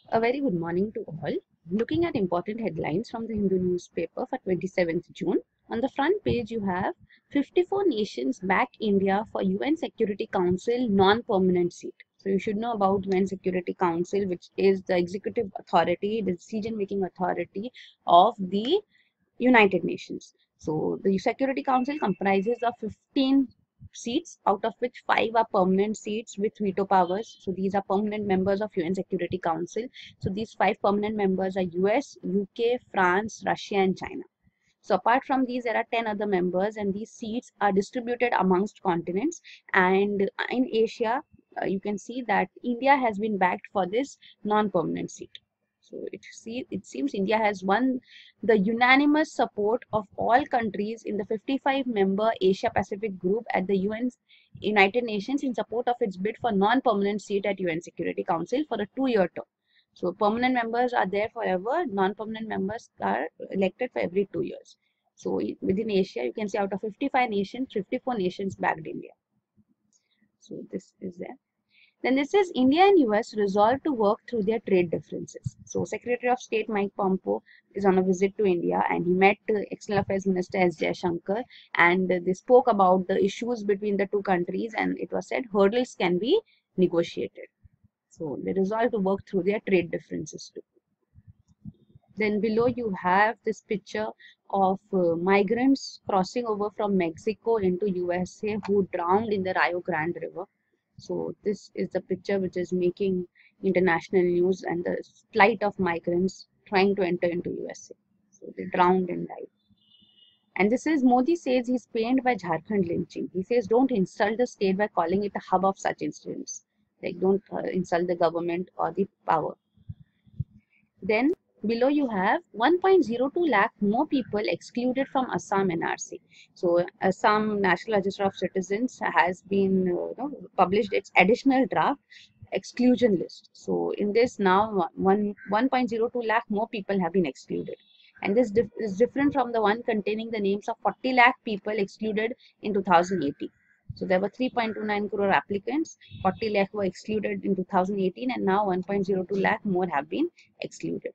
A very good morning to all. Looking at important headlines from the Hindu newspaper for 27th June. On the front page, you have 54 nations back India for UN Security Council non-permanent seat. So you should know about UN Security Council, which is the executive authority, the decision-making authority of the United Nations. So the Security Council comprises of 15 seats, out of which 5 are permanent seats with veto powers. So these are permanent members of UN Security Council. So these 5 permanent members are US, UK, France, Russia and China. So apart from these, there are 10 other members, and these seats are distributed amongst continents. And in Asia, you can see that India has been backed for this non-permanent seat. So it seems India has won the unanimous support of all countries in the 55-member Asia Pacific group at the United Nations in support of its bid for non-permanent seat at UN Security Council for a 2-year term. So permanent members are there forever, non-permanent members are elected for every 2 years. So within Asia, you can see out of 55 nations, 54 nations backed India. So this is there. Then this is India and US resolved to work through their trade differences. So Secretary of State Mike Pompeo is on a visit to India, and he met External Affairs Minister S. Jaishankar, and they spoke about the issues between the two countries, and it was said hurdles can be negotiated. So they resolved to work through their trade differences too. Then below you have this picture of migrants crossing over from Mexico into USA who drowned in the Rio Grande River. So this is the picture which is making international news, and the flight of migrants trying to enter into USA. So they drowned and died. And this is Modi says he's pained by Jharkhand lynching. He says don't insult the state by calling it a hub of such incidents. Like don't insult the government or the power. Then below you have 1.02 lakh more people excluded from Assam NRC. So Assam National Register of Citizens has been published its additional draft exclusion list. So in this now 1.02 lakh more people have been excluded. And this is different from the one containing the names of 40 lakh people excluded in 2018. So there were 3.29 crore applicants, 40 lakh were excluded in 2018, and now 1.02 lakh more have been excluded.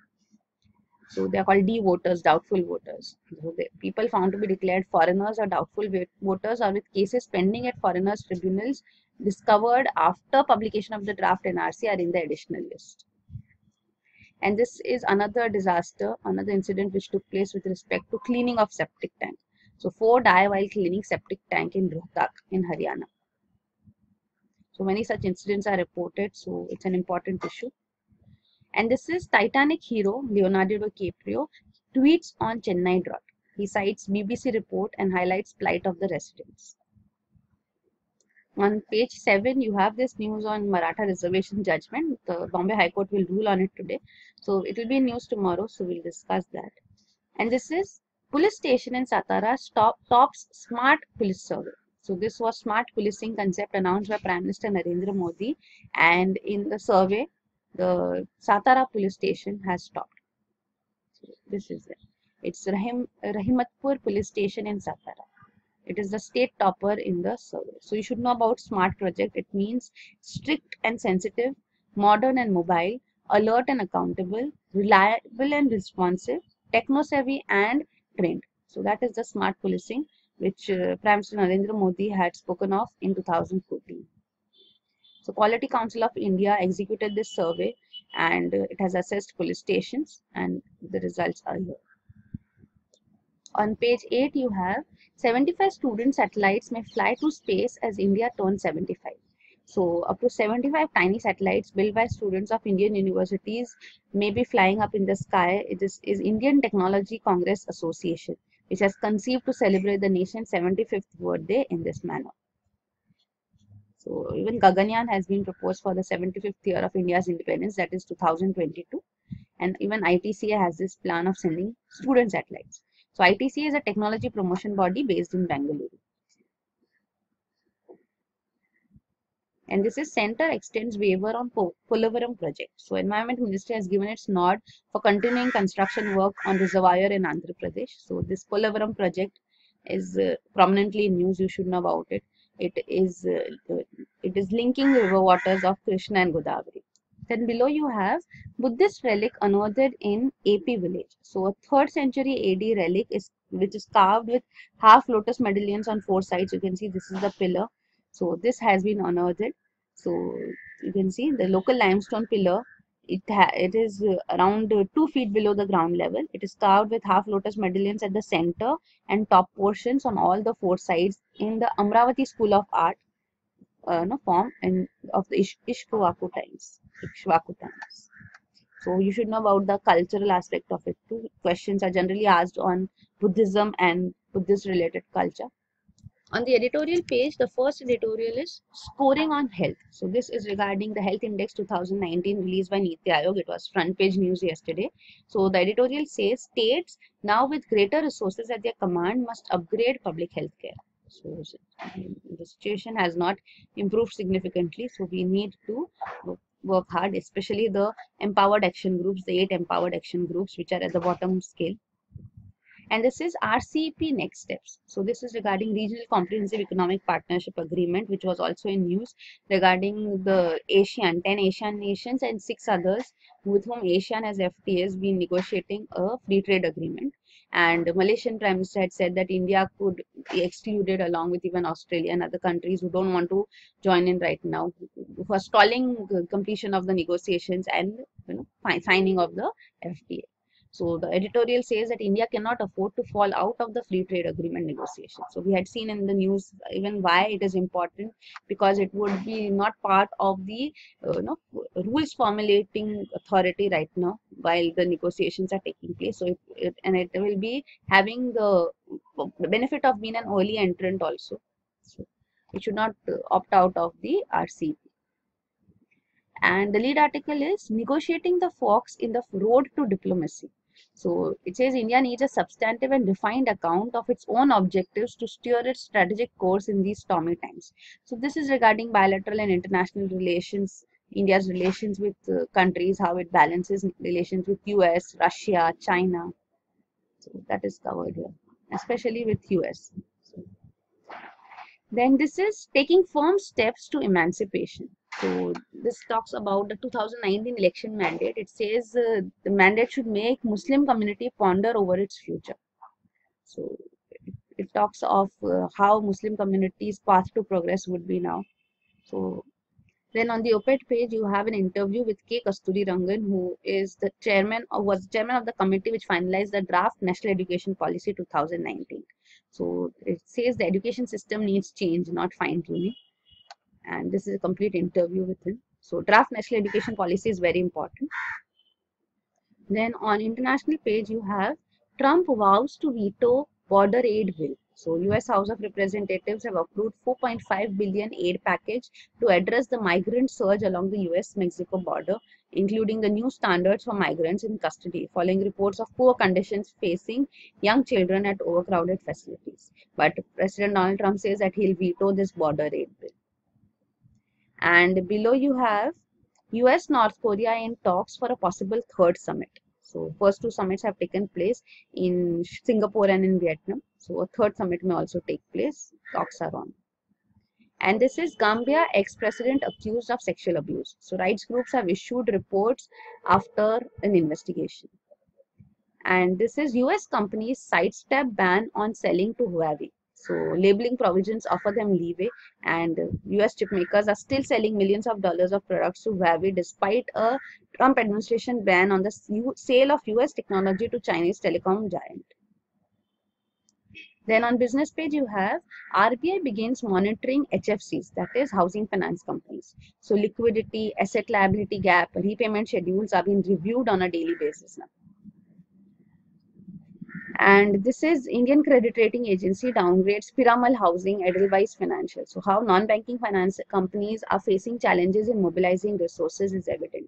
So they are called D voters, doubtful voters. So the people found to be declared foreigners or doubtful voters, or with cases pending at foreigners tribunals discovered after publication of the draft NRC, are in the additional list. And this is another disaster, another incident which took place with respect to cleaning of septic tank. So 4 die while cleaning septic tank in Rohtak in Haryana. So many such incidents are reported, so it's an important issue. And this is Titanic hero Leonardo DiCaprio tweets on Chennai drought. He cites BBC report and highlights plight of the residents. On page 7, you have this news on Maratha reservation judgment. The Bombay High Court will rule on it today. So it will be in news tomorrow, so we'll discuss that. And this is police station in Satara tops smart police survey. So this was smart policing concept announced by Prime Minister Narendra Modi, and in the survey, the Satara police station has topped. So this is it. It's Rahimatpur police station in Satara. It is the state topper in the survey. So you should know about SMART project. It means strict and sensitive, modern and mobile, alert and accountable, reliable and responsive, techno-savvy and trained. So that is the SMART policing which Prime Minister Narendra Modi had spoken of in 2014. So Quality Council of India executed this survey, and it has assessed police stations, and the results are here. On page 8, you have 75 student satellites may fly to space as India turns 75. So up to 75 tiny satellites built by students of Indian universities may be flying up in the sky. It is Indian Technology Congress Association, which has conceived to celebrate the nation's 75th birthday in this manner. So even Gaganyaan has been proposed for the 75th year of India's independence, that is 2022. And even ITCA has this plan of sending student satellites. So ITCA is a technology promotion body based in Bengaluru. And this is Center extends waiver on Polavaram project. So Environment Ministry has given its nod for continuing construction work on reservoir in Andhra Pradesh. So this Polavaram project is prominently in news. You should know about it. It is linking river waters of Krishna and Godavari. Then below you have Buddhist relic unearthed in AP village. So a 3rd century AD relic which is carved with half lotus medallions on 4 sides. You can see this is the pillar. So this has been unearthed. So you can see the local limestone pillar. It is around 2 feet below the ground level. It is carved with half lotus medallions at the center and top portions on all the 4 sides in the Amravati School of Art. No, form and of the Ishwaku times. Ishwaku times. So you should know about the cultural aspect of it too. Questions are generally asked on Buddhism and Buddhist related culture. On the editorial page, the first editorial is scoring on health. So this is regarding the Health Index 2019 released by Niti Aayog. It was front page news yesterday. So the editorial says states now with greater resources at their command must upgrade public health care. So the situation has not improved significantly. So we need to work hard, especially the empowered action groups, the 8 empowered action groups which are at the bottom scale. And this is RCEP next steps. So this is regarding Regional Comprehensive Economic Partnership Agreement, which was also in news regarding the 10 Asian nations and 6 others with whom ASEAN as FTA has been negotiating a free trade agreement. And the Malaysian Prime Minister had said that India could be excluded along with even Australia and other countries who don't want to join in right now for stalling the completion of the negotiations and signing of the FTA. So the editorial says that India cannot afford to fall out of the free trade agreement negotiations. So we had seen in the news even why it is important, because it would be not part of the rules formulating authority right now while the negotiations are taking place. So it will be having the benefit of being an early entrant also. So it should not opt out of the RCEP. And the lead article is negotiating the forks in the road to diplomacy. So it says India needs a substantive and defined account of its own objectives to steer its strategic course in these stormy times. So this is regarding bilateral and international relations, India's relations with countries, how it balances relations with US, Russia, China. So that is covered here, especially with US. So then this is taking firm steps to emancipation. So this talks about the 2019 election mandate. It says the mandate should make Muslim community ponder over its future. So it talks of how Muslim community's path to progress would be now. So then on the op-ed page, you have an interview with K. Kasturi Rangan, who is the chairman or was chairman of the committee which finalized the draft National Education Policy 2019. So it says the education system needs change, not fine-tuning. And this is a complete interview with him. So draft national education policy is very important. Then on international page, you have Trump vows to veto border aid bill. So US House of Representatives have approved 4.5 billion aid package to address the migrant surge along the US-Mexico border, including the new standards for migrants in custody, following reports of poor conditions facing young children at overcrowded facilities. But President Donald Trump says that he'll veto this border aid bill. And below you have US North Korea in talks for a possible 3rd summit. So first 2 summits have taken place in Singapore and in Vietnam. So a 3rd summit may also take place. Talks are on. And this is Gambia ex-president accused of sexual abuse. So rights groups have issued reports after an investigation. And this is US companies sidestep ban on selling to Huawei. So labeling provisions offer them leeway, and US chip makers are still selling millions of dollars of products to Huawei despite a Trump administration ban on the sale of US technology to Chinese telecom giant. Then on business page, you have RBI begins monitoring HFCs, that is housing finance companies. So liquidity, asset liability gap, repayment schedules are being reviewed on a daily basis now. And this is Indian Credit Rating Agency downgrades Piramal Housing, Edelweiss Financial. So how non-banking finance companies are facing challenges in mobilizing resources is evident.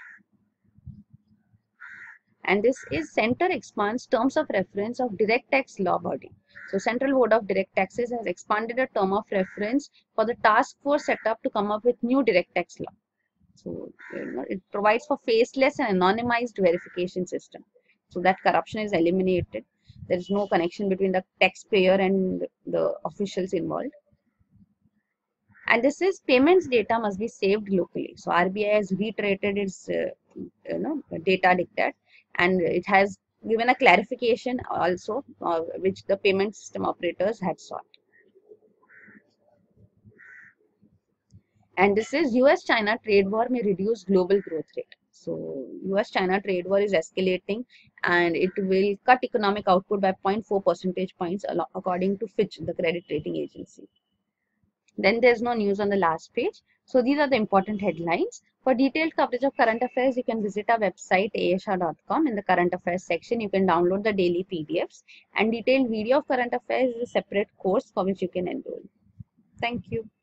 And this is Center expands terms of reference of direct tax law body. So Central Board of Direct Taxes has expanded a term of reference for the task force set up to come up with new direct tax law. So it provides for faceless and anonymized verification system, so that corruption is eliminated. There is no connection between the taxpayer and the officials involved. And this is payments data must be saved locally. So RBI has reiterated its data dictate, and it has given a clarification also which the payment system operators had sought. And this is US-China trade war may reduce global growth rate. So US-China trade war is escalating, and it will cut economic output by 0.4 percentage points according to Fitch, the credit rating agency. Then there's no news on the last page. So these are the important headlines. For detailed coverage of current affairs, you can visit our website aasha.com. In the current affairs section, you can download the daily PDFs, and detailed video of current affairs is a separate course for which you can enroll. Thank you.